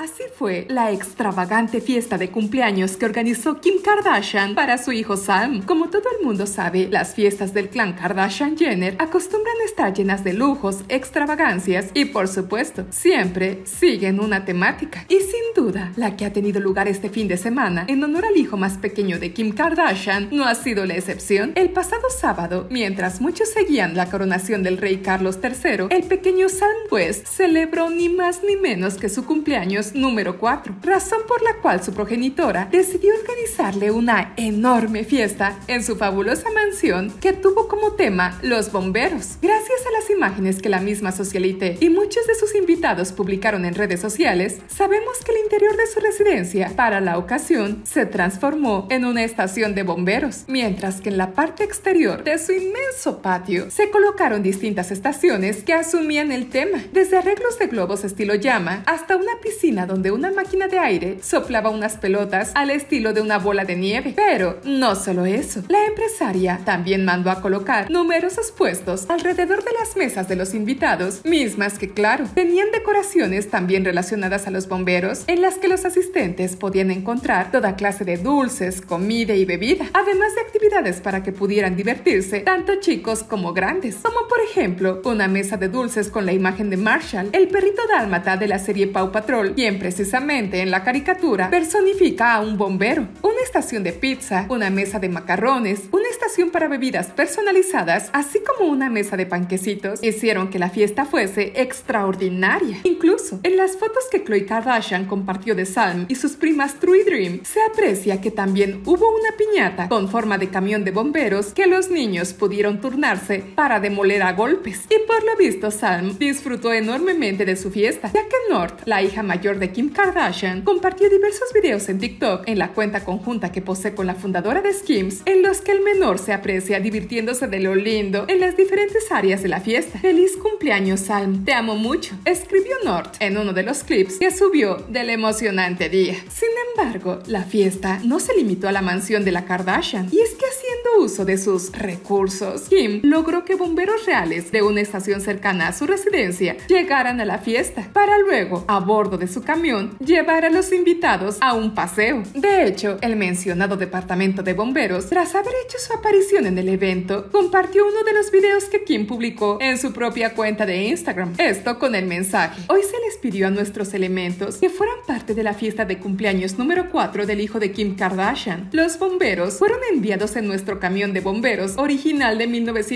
Así fue la extravagante fiesta de cumpleaños que organizó Kim Kardashian para su hijo Sam. Como todo el mundo sabe, las fiestas del clan Kardashian-Jenner acostumbran estar llenas de lujos, extravagancias y, por supuesto, siempre siguen una temática. Y sin duda, la que ha tenido lugar este fin de semana en honor al hijo más pequeño de Kim Kardashian no ha sido la excepción. El pasado sábado, mientras muchos seguían la coronación del rey Carlos III, el pequeño Sam West celebró ni más ni menos que su cumpleaños número 4, razón por la cual su progenitora decidió organizarle una enorme fiesta en su fabulosa mansión que tuvo como tema los bomberos. Gracias a las imágenes que la misma socialite y muchos de sus invitados publicaron en redes sociales, sabemos que el interior de su residencia para la ocasión se transformó en una estación de bomberos, mientras que en la parte exterior de su inmenso patio se colocaron distintas estaciones que asumían el tema, desde arreglos de globos estilo llama hasta una piscina donde una máquina de aire soplaba unas pelotas al estilo de una bola de nieve. Pero no solo eso, la empresaria también mandó a colocar numerosos puestos alrededor de las mesas de los invitados, mismas que, claro, tenían decoraciones también relacionadas a los bomberos, en las que los asistentes podían encontrar toda clase de dulces, comida y bebida, además de actividades para que pudieran divertirse tanto chicos como grandes, como por ejemplo una mesa de dulces con la imagen de Marshall, el perrito dálmata de la serie Paw Patrol, quien precisamente en la caricatura personifica a un bombero, una estación de pizza, una mesa de macarrones, una estación para bebidas personalizadas, así como una mesa de panquecitos, hicieron que la fiesta fuese extraordinaria. Incluso en las fotos que Khloe Kardashian compartió de Sam y sus primas True y Dream, se aprecia que también hubo una piñata con forma de camión de bomberos que los niños pudieron turnarse para demoler a golpes. Y por lo visto Sam disfrutó enormemente de su fiesta, ya que North, la hija mayor de Kim Kardashian, compartió diversos videos en TikTok en la cuenta conjunta que posee con la fundadora de Skims, en los que el menor se aprecia divirtiéndose de lo lindo en las diferentes áreas de la fiesta. ¡Feliz cumpleaños, Sam! Te amo mucho, escribió North en uno de los clips que subió del emocionante día. Sin embargo, la fiesta no se limitó a la mansión de la Kardashian, y es que haciendo uso de sus recursos, Kim logró que bomberos reales de una estación cercana a su residencia llegaran a la fiesta, para luego, a bordo de su camión, llevar a los invitados a un paseo. De hecho, el mencionado departamento de bomberos, tras haber hecho su aparición en el evento, compartió uno de los videos que Kim publicó en su propia cuenta de Instagram. Esto con el mensaje: hoy se les pidió a nuestros elementos que fueran parte de la fiesta de cumpleaños número 4 del hijo de Kim Kardashian. Los bomberos fueron enviados en nuestro camión de bomberos original de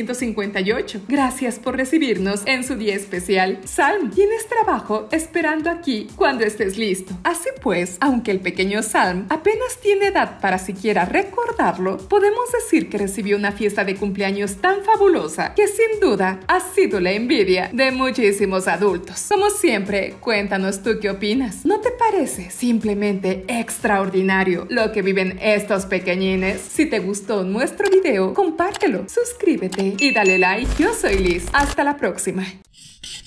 1958. Gracias por recibirnos en su día especial. Sam, tienes trabajo esperando aquí cuando estés listo. Así pues, aunque el pequeño Sam apenas tiene edad para siquiera recordarlo, podemos decir que recibió una fiesta de cumpleaños tan fabulosa que sin duda ha sido la envidia de muchísimos adultos. Como siempre, cuéntanos tú qué opinas. ¿No te parece simplemente extraordinario lo que viven estos pequeñines? Si te gustó nuestro video, compártelo, suscríbete y dale like. Yo soy Liz. Hasta la próxima.